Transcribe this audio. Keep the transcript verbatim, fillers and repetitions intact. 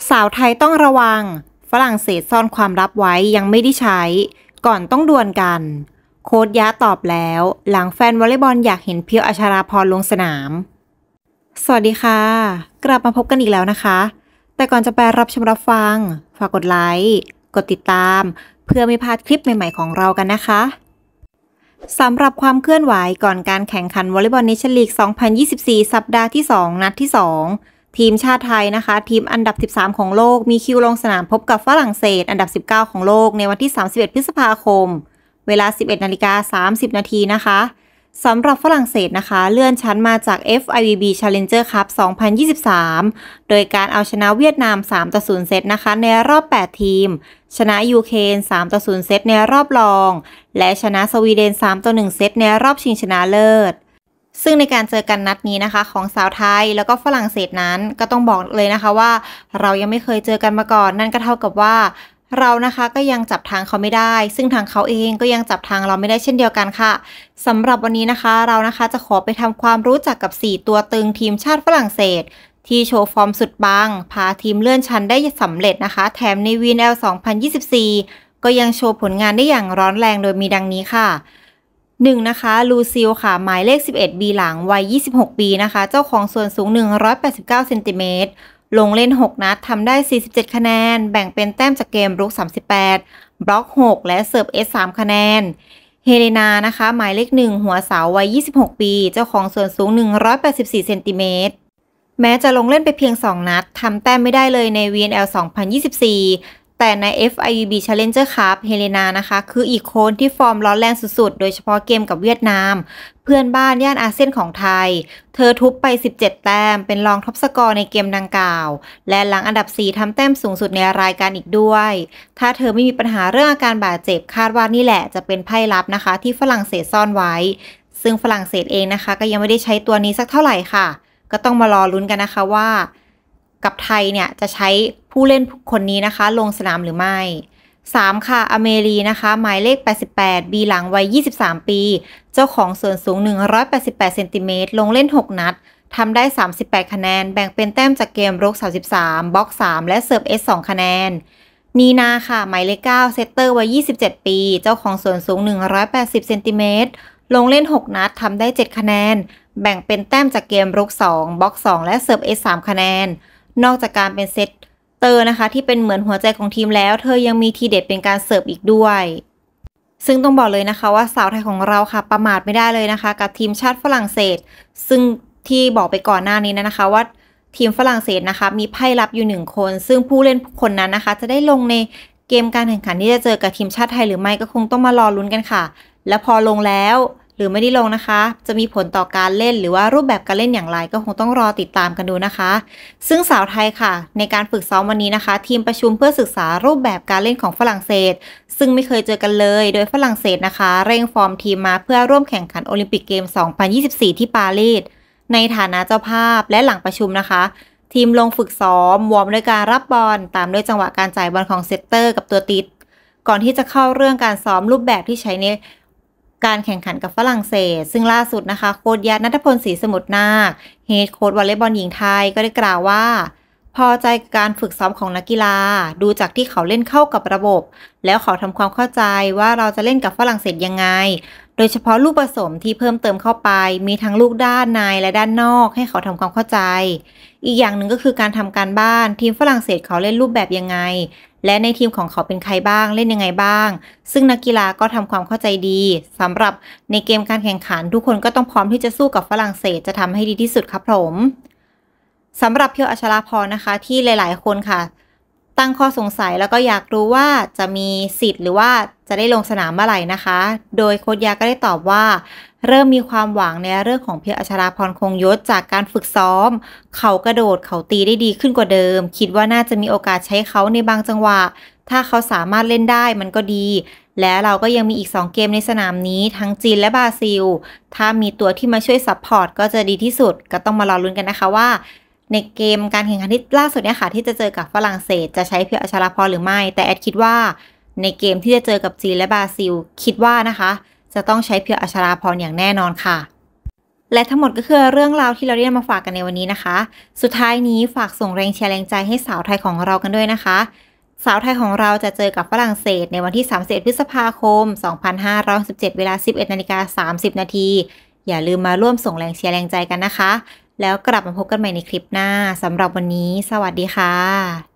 สาวไทยต้องระวังฝรั่งเศสซ่อนความลับไว้ยังไม่ได้ใช้ก่อนต้องดวลกันโค้ชยะตอบแล้วหลังแฟนวอลเลย์บอลอยากเห็นเพียวอัชราพรลงสนามสวัสดีค่ะกลับมาพบกันอีกแล้วนะคะแต่ก่อนจะไปรับชมรับฟังฝากกดไลค์กดติดตามเพื่อไม่พลาดคลิปใหม่ๆของเรากันนะคะสำหรับความเคลื่อนไหวก่อนการแข่งขันวอลเลย์บอลเนชั่นลีก สองพันยี่สิบสี่ สัปดาห์ที่ สอง นัดที่ สองทีมชาติไทยนะคะทีมอันดับสิบสามของโลกมีคิวลงสนามพบกับฝรั่งเศสอันดับสิบเก้าของโลกในวันที่สามสิบเอ็ดพฤษภาคมเวลา สิบเอ็ดนาฬิกาสามสิบนาทีนะคะสำหรับฝรั่งเศสนะคะเลื่อนชั้นมาจาก เอฟ ไอ วี บี Challenger Cup สองพันยี่สิบสามโดยการเอาชนะเวียดนาม สามต่อศูนย์ เซตนะคะในรอบแปดทีมชนะยูเครน สามต่อศูนย์ เซตในรอบรองและชนะสวีเดน สามต่อหนึ่ง เซตในรอบชิงชนะเลิศซึ่งในการเจอกันนัดนี้นะคะของสาวไทยแล้วก็ฝรั่งเศสนั้นก็ต้องบอกเลยนะคะว่าเรายังไม่เคยเจอกันมาก่อนนั่นก็เท่ากับว่าเรานะคะก็ยังจับทางเขาไม่ได้ซึ่งทางเขาเองก็ยังจับทางเราไม่ได้เช่นเดียวกันค่ะสำหรับวันนี้นะคะเรานะคะจะขอไปทำความรู้จักกับสี่ตัวตึงทีมชาติฝรั่งเศสที่โชว์ฟอร์มสุดปังพาทีมเลื่อนชั้นได้สำเร็จนะคะแถมใน วี เอ็น แอล สองพันยี่สิบสี่ก็ยังโชว์ผลงานได้อย่างร้อนแรงโดยมีดังนี้ค่ะหนึ่งนะคะลูซิลค่ะหมายเลขสิบเอ็ดบีหลังวัยยี่สิบหกปีนะคะเจ้าของส่วนสูงหนึ่งร้อยแปดสิบเก้าเซนติเมตรลงเล่นหกนัดทำได้สี่สิบเจ็ดคะแนนแบ่งเป็นแต้มจากเกมรุกสามสิบแปดบล็อกหกและเสิร์ฟเอสสามคะแนนเฮเลนานะคะหมายเลขหนึ่งหัวเสาวัยยี่สิบหกปีเจ้าของส่วนสูงหนึ่งร้อยแปดสิบสี่เซนติเมตรแม้จะลงเล่นไปเพียงสองนัดทำแต้มไม่ได้เลยใน วี เอ็น แอล สองพันยี่สิบสี่แต่ใน เอฟ ไอ วี บี Challenger Cup เฮเลนานะคะคืออีกคนที่ฟอร์มร้อนแรงสุดๆโดยเฉพาะเกมกับเวียดนามเพื่อนบ้านย่านอาเซียนของไทยเธอทุบไปสิบเจ็ดแต้มเป็นรองท็อปสกอร์ในเกมดังกล่าวและหลังอันดับสี่ทำแต้มสูงสุดในรายการอีกด้วยถ้าเธอไม่มีปัญหาเรื่องอาการบาดเจ็บคาดว่านี่แหละจะเป็นไพ่ลับนะคะที่ฝรั่งเศสซ่อนไว้ซึ่งฝรั่งเศสเองนะคะก็ยังไม่ได้ใช้ตัวนี้สักเท่าไหร่ค่ะก็ต้องมารอลุ้นกันนะคะว่ากับไทยเนี่ยจะใช้ผู้เล่นคนนี้นะคะลงสนามหรือไม่สามค่ะอเมรีนะคะหมายเลขแปดสิบแปดบีหลังวัยยี่สิบสามปีเจ้าของส่วนสูงหนึ่งร้อยแปดสิบแปดเซนติเมตรลงเล่นหกนัดทำได้สามสิบแปดคะแนนแบ่งเป็นแต้มจากเกมรุกสามสิบสามบล็อกสามและเสิร์ฟเอสสองคะแนนนีนาค่ะหมายเลขเก้าเซตเตอร์วัยยี่สิบเจ็ดปีเจ้าของส่วนสูงหนึ่งร้อยแปดสิบเซนติเมตรลงเล่นหกนัดทำได้เจ็ดคะแนนแบ่งเป็นแต้มจากเกมรุกสองบล็อกสองและเสิร์ฟเอสสามคะแนนนอกจากการเป็นเซตเตอร์นะคะที่เป็นเหมือนหัวใจของทีมแล้วเธอยังมีทีเด็ดเป็นการเสิร์ฟอีกด้วยซึ่งต้องบอกเลยนะคะว่าสาวไทยของเราค่ะประมาทไม่ได้เลยนะคะกับทีมชาติฝรั่งเศสซึ่งที่บอกไปก่อนหน้านี้นะคะว่าทีมฝรั่งเศสนะคะมีไพ่ลับอยู่หนึ่งคนซึ่งผู้เล่นคนนั้นนะคะจะได้ลงในเกมการแข่งขันที่จะเจอกับทีมชาติไทยหรือไม่ก็คงต้องมารอลุ้นกันค่ะและพอลงแล้วหรือไม่ได้ลงนะคะจะมีผลต่อการเล่นหรือว่ารูปแบบการเล่นอย่างไรก็คงต้องรอติดตามกันดูนะคะซึ่งสาวไทยค่ะในการฝึกซ้อมวันนี้นะคะทีมประชุมเพื่อศึกษารูปแบบการเล่นของฝรั่งเศสซึ่งไม่เคยเจอกันเลยโดยฝรั่งเศสนะคะเร่งฟอร์มทีมมาเพื่อร่วมแข่งขันโอลิมปิกเกม สองพันยี่สิบสี่ ที่ปารีสในฐานะเจ้าภาพและหลังประชุมนะคะทีมลงฝึกซ้อมวอร์มด้วยการรับบอลตามด้วยจังหวะการจ่ายบอลของเซตเตอร์กับตัวติดก่อนที่จะเข้าเรื่องการซ้อมรูปแบบที่ใช้ในการแข่งขันกับฝรั่งเศสซึ่งล่าสุดนะคะโค้ชยัดณัฐพลศรีสมุทรนาคเฮดโค้ชวอลเลย์บอลหญิงไทยก็ได้กล่าวว่าพอใจการฝึกซ้อมของนักกีฬาดูจากที่เขาเล่นเข้ากับระบบแล้วเขาทำความเข้าใจว่าเราจะเล่นกับฝรั่งเศสยังไงโดยเฉพาะลูกผสมที่เพิ่มเติมเข้าไปมีทั้งลูกด้านในและด้านนอกให้เขาทำความเข้าใจอีกอย่างหนึ่งก็คือการทำการบ้านทีมฝรั่งเศสเขาเล่นรูปแบบยังไงและในทีมของเขาเป็นใครบ้างเล่นยังไงบ้างซึ่งนักกีฬาก็ทำความเข้าใจดีสำหรับในเกมการแข่งขันทุกคนก็ต้องพร้อมที่จะสู้กับฝรั่งเศสจะทำให้ดีที่สุดครับผมสำหรับเพียวอัชราพรนะคะที่หลายๆคนค่ะตั้งข้อสงสัยแล้วก็อยากรู้ว่าจะมีสิทธิ์หรือว่าจะได้ลงสนามเมื่อไหร่นะคะโดยโค้ชยาก็ได้ตอบว่าเริ่มมีความหวังในเรื่องของเพียวอัชราพรคงยศจากการฝึกซ้อมเขากระโดดเขาตีได้ดีขึ้นกว่าเดิมคิดว่าน่าจะมีโอกาสใช้เขาในบางจังหวะถ้าเขาสามารถเล่นได้มันก็ดีและเราก็ยังมีอีกสองเกมในสนามนี้ทั้งจีนและบราซิลถ้ามีตัวที่มาช่วยซัพพอร์ตก็จะดีที่สุดก็ต้องมารอลุ้นกันนะคะว่าในเกมการแข่งขันที่ล่าสุดเนี่ยค่ะที่จะเจอกับฝรั่งเศสจะใช้เพียวอัชราพรหรือไม่แต่แอดคิดว่าในเกมที่จะเจอกับจีนและบราซิลคิดว่านะคะจะต้องใช้เพียวอัชราพรอย่างแน่นอนค่ะและทั้งหมดก็คือเรื่องราวที่เราได้นำมาฝากกันในวันนี้นะคะ สุดท้ายนี้ฝากส่งแรงเชียร์แรงใจให้สาวไทยของเรากันด้วยนะคะ สาวไทยของเราจะเจอกับฝรั่งเศสในวันที่สามสิบเอ็ดพฤษภาคมสองพันห้าร้อยหกสิบเจ็ดเวลา สิบเอ็ดนาฬิกาสามสิบนาทีอย่าลืมมาร่วมส่งแรงเชียร์แรงใจกันนะคะแล้วกลับมาพบกันใหม่ในคลิปหน้าสำหรับวันนี้สวัสดีค่ะ